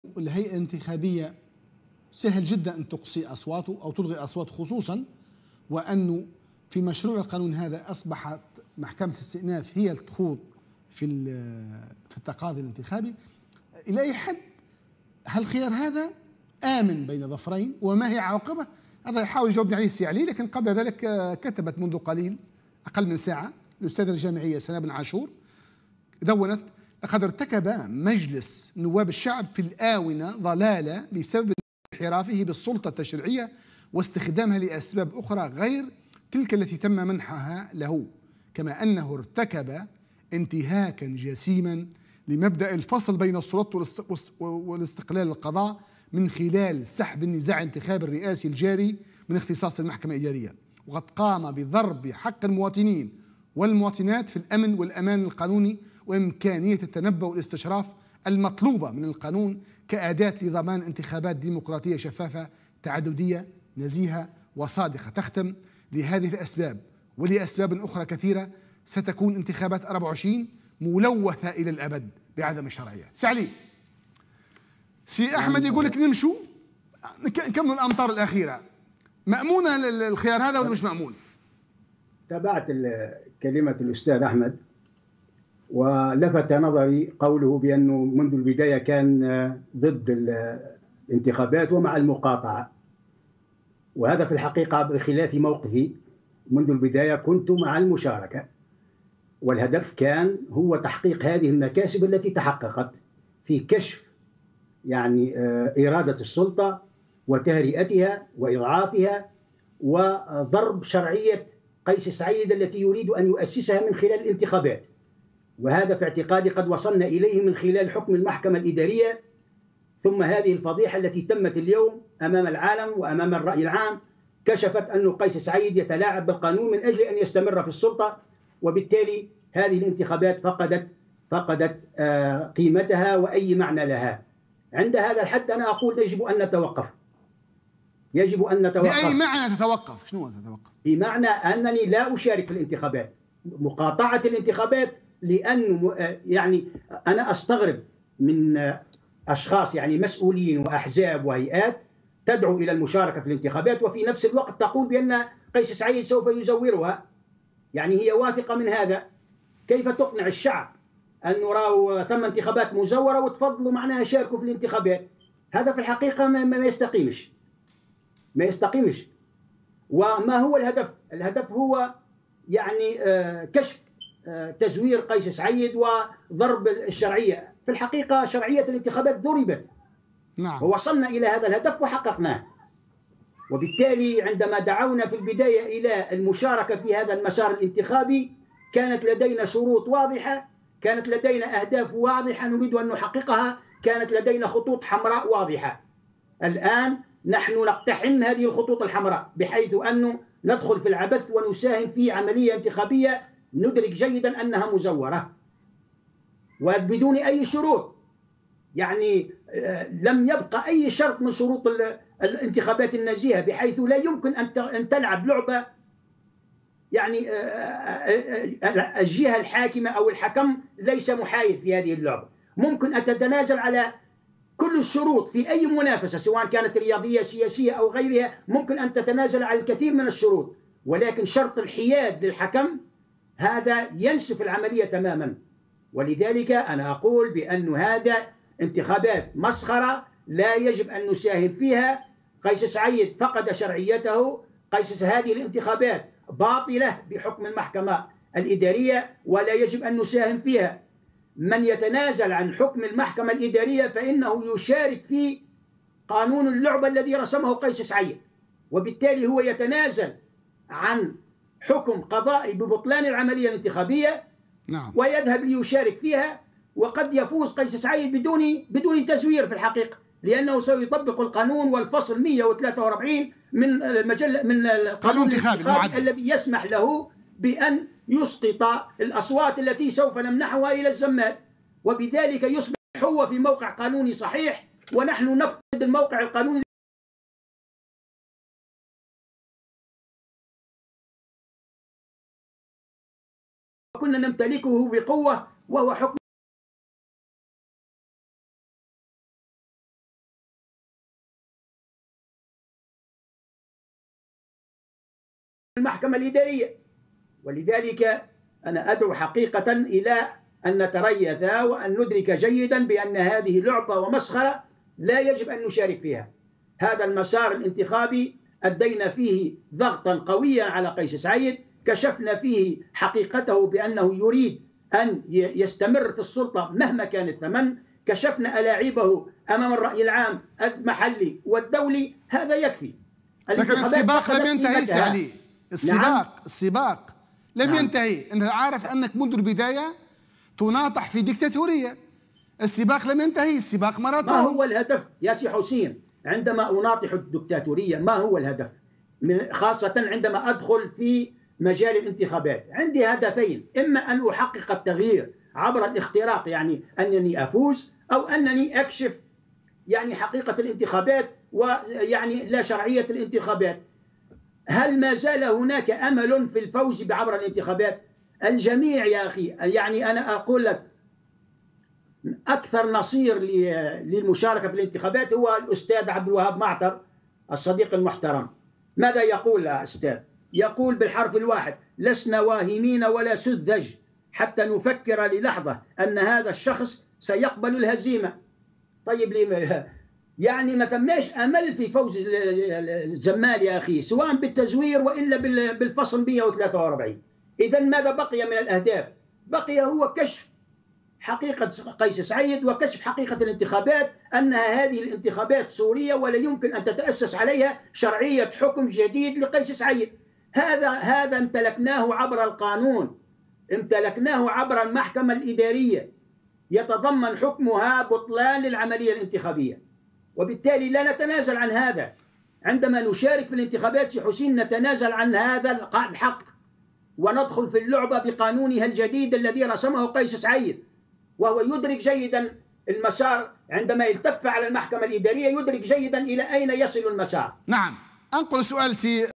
الهيئة الانتخابية سهل جدا أن تقصي أصواته أو تلغي أصوات، خصوصا وأنه في مشروع القانون هذا أصبحت محكمة الاستئناف هي الخوض في التقاضي الانتخابي. إلى أي حد هل الخيار هذا آمن بين ظفرين، وما هي عواقبه؟ هذا يحاول يجاوبني عليه السي علي، لكن قبل ذلك كتبت منذ قليل أقل من ساعة الأستاذة الجامعية سناء بن عاشور، دونت: لقد ارتكب مجلس نواب الشعب في الآونة ضلالة بسبب انحرافه بالسلطة التشريعية واستخدامها لأسباب أخرى غير تلك التي تم منحها له، كما أنه ارتكب انتهاكا جسيما لمبدأ الفصل بين السلطة والاستقلال القضاء من خلال سحب النزاع الانتخابي الرئاسي الجاري من اختصاص المحكمة الإدارية، وقد قام بضرب حق المواطنين والمواطنات في الأمن والأمان القانوني وإمكانية التنبؤ والاستشراف المطلوبة من القانون كأداة لضمان انتخابات ديمقراطية شفافة تعددية نزيهة وصادقة. تختم: لهذه الأسباب ولأسباب أخرى كثيرة ستكون انتخابات 24 ملوثة إلى الأبد بعدم الشرعية. سعلي، سي أحمد يقول لك نمشوا نكملوا الأمطار الأخيرة، مأمونة الخيار هذا ولا مش مأمون؟ تابعت كلمة الأستاذ أحمد، ولفت نظري قوله بأنه منذ البداية كان ضد الانتخابات ومع المقاطعة، وهذا في الحقيقة بخلاف موقفي. منذ البداية كنت مع المشاركة، والهدف كان هو تحقيق هذه المكاسب التي تحققت في كشف إرادة السلطة وتهرئتها وإضعافها وضرب شرعية قيس سعيد التي يريد أن يؤسسها من خلال الانتخابات. وهذا في اعتقادي قد وصلنا إليه من خلال حكم المحكمة الإدارية، ثم هذه الفضيحة التي تمت اليوم أمام العالم وأمام الرأي العام كشفت أن قيس سعيد يتلاعب بالقانون من أجل أن يستمر في السلطة، وبالتالي هذه الانتخابات فقدت قيمتها وأي معنى لها. عند هذا الحد أنا أقول يجب أن نتوقف. يجب أن نتوقف. بأي معنى تتوقف؟ شنو تتوقف؟ بمعنى أنني لا أشارك في الانتخابات، مقاطعة الانتخابات، لأنه أنا أستغرب من أشخاص مسؤولين وأحزاب وهيئات تدعو إلى المشاركة في الانتخابات وفي نفس الوقت تقول بأن قيس سعيد سوف يزورها. هي واثقة من هذا. كيف تقنع الشعب أنه راهو ثم انتخابات مزورة وتفضلوا معناها شاركوا في الانتخابات؟ هذا في الحقيقة ما يستقيمش، ما يستقيمش. وما هو الهدف؟ الهدف هو كشف تزوير قيس سعيد وضرب الشرعية. في الحقيقة شرعية الانتخابات ضربت، نعم، ووصلنا إلى هذا الهدف وحققناه. وبالتالي عندما دعونا في البداية إلى المشاركة في هذا المسار الانتخابي كانت لدينا شروط واضحة، كانت لدينا أهداف واضحة نريد أن نحققها، كانت لدينا خطوط حمراء واضحة. الآن نحن نقتحم هذه الخطوط الحمراء بحيث أنه ندخل في العبث ونساهم في عملية انتخابية ندرك جيدا أنها مزورة وبدون أي شروط. لم يبقى أي شرط من شروط الانتخابات النزيهة، بحيث لا يمكن أن تلعب لعبة الجهة الحاكمة أو الحكم ليس محايد في هذه اللعبة. ممكن أن تتنازل على كل الشروط في أي منافسة سواء كانت رياضية سياسية أو غيرها، ممكن أن تتنازل على الكثير من الشروط، ولكن شرط الحياد للحكم هذا ينسف العملية تماما. ولذلك أنا أقول بأن هذا انتخابات مسخرة لا يجب أن نساهم فيها. قيس سعيد فقد شرعيته. هذه الانتخابات باطلة بحكم المحكمة الإدارية ولا يجب أن نساهم فيها. من يتنازل عن حكم المحكمة الإدارية فإنه يشارك في قانون اللعبة الذي رسمه قيس سعيد، وبالتالي هو يتنازل عن حكم قضائي ببطلان العملية الانتخابية. نعم. ويذهب ليشارك فيها، وقد يفوز قيس سعيد بدون تزوير في الحقيقة، لأنه سيطبق القانون والفصل 143 من القانون الانتخابي الذي يسمح له بأن يسقط الأصوات التي سوف نمنحها إلى الزمال، وبذلك يصبح هو في موقع قانوني صحيح ونحن نفقد الموقع القانوني كنا نمتلكه بقوة، وهو حكم المحكمة الإدارية. ولذلك أنا أدعو حقيقة إلى أن نتريث وأن ندرك جيدا بأن هذه لعبة ومسخرة لا يجب أن نشارك فيها. هذا المسار الانتخابي أدينا فيه ضغطا قويا على قيس سعيد، كشفنا فيه حقيقته بأنه يريد أن يستمر في السلطة مهما كان الثمن، كشفنا ألاعيبه أمام الرأي العام المحلي والدولي. هذا يكفي. لكن السباق لم ينتهي سعلي. السباق لم ينتهي. أنت عارف أنك منذ البداية تناطح في ديكتاتورية. السباق لم ينتهي، السباق ماراثون. ما هو الهدف يا سي حسين عندما أناطح الدكتاتورية؟ ما هو الهدف؟ خاصة عندما أدخل في مجال الانتخابات عندي هدفين: إما أن أحقق التغيير عبر الاختراق، يعني أنني أفوز، أو أنني أكشف يعني حقيقة الانتخابات ويعني لا شرعية الانتخابات. هل ما زال هناك أمل في الفوز عبر الانتخابات؟ الجميع يا أخي، يعني أنا أقول لك أكثر نصير للمشاركة في الانتخابات هو الأستاذ عبد الوهاب معطر الصديق المحترم. ماذا يقول يا أستاذ؟ يقول بالحرف الواحد: لسنا واهمين ولا سذج حتى نفكر للحظة أن هذا الشخص سيقبل الهزيمة. طيب ليه يعني ما ثماش أمل في فوز الزمال يا أخي، سواء بالتزوير وإلا بالفصل 143. إذن ماذا بقي من الأهداف؟ بقي هو كشف حقيقة قيس سعيد وكشف حقيقة الانتخابات، أنها هذه الانتخابات سورية ولا يمكن أن تتأسس عليها شرعية حكم جديد لقيس سعيد. هذا امتلكناه عبر القانون، امتلكناه عبر المحكمة الإدارية، يتضمن حكمها بطلان للعملية الانتخابية، وبالتالي لا نتنازل عن هذا. عندما نشارك في الانتخابات يا حسين نتنازل عن هذا الحق وندخل في اللعبة بقانونها الجديد الذي رسمه قيس سعيد، وهو يدرك جيدا المسار. عندما يلتف على المحكمة الإدارية يدرك جيدا إلى أين يصل المسار. نعم. أنقل سؤال سي